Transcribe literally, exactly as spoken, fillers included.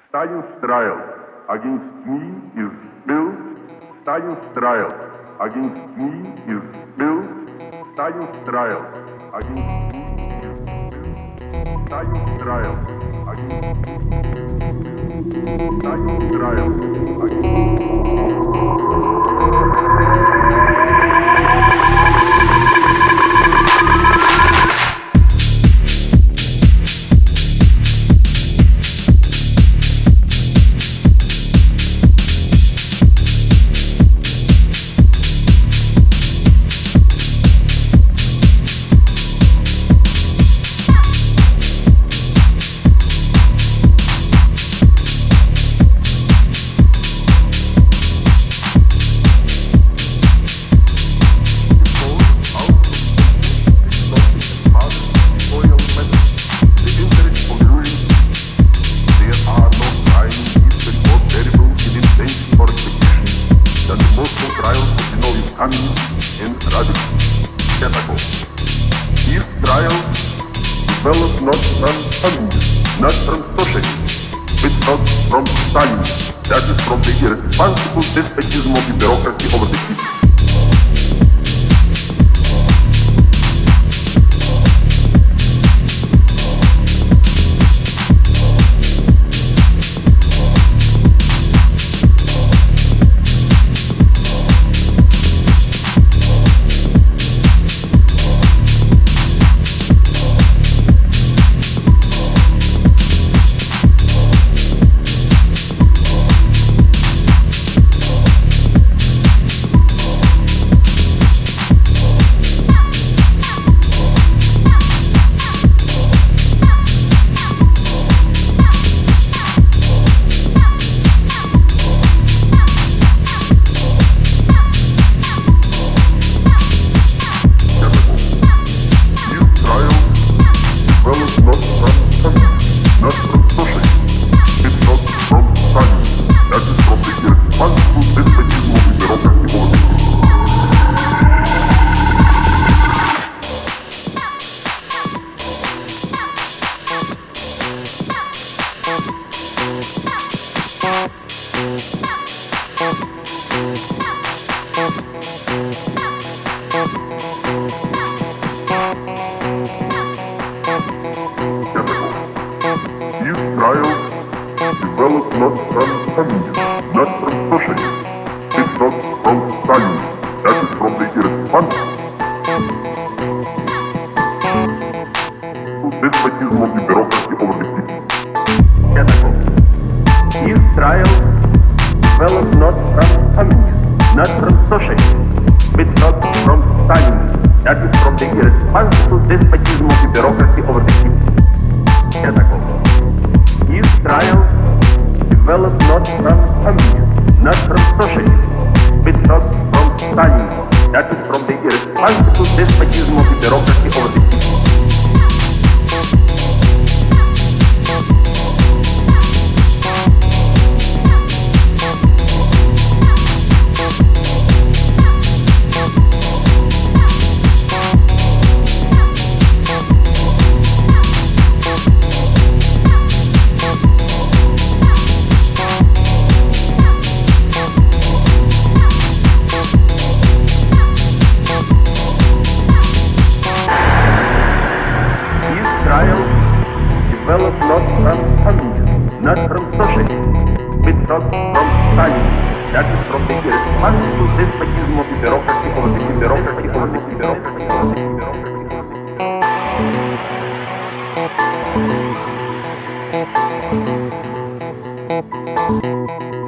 Stalin's trial against me is still Stalin's trial against me is still Stalin's trial against me is still Stalin's trial against Stalin's trial against coming and radical. Catacomb. These trials developed not from communism, not from socialism, but not from Stalin. That is from the irresponsible despotism of the bureaucracy over the people. Trials developed not from communism, not from socialism, it's not from Stalin, that is from the irresponsible despotism of the bureaucracy over the people. Catacomb. These trials developed not from communism, not from socialism, but not from Stalin, that is from the irresponsible despotism of the bureaucracy over the people. Catacomb. These trials developed not from communism, not from socialism, but not from Stalin, that is from the irresponsible despotism of the bureaucracy over the people. Developed not from communism, not from socialism, but not from Stalin, that is from the irresponsible despotism of the bureaucracy over the bureaucracy over the bureaucracy over the bureaucracy.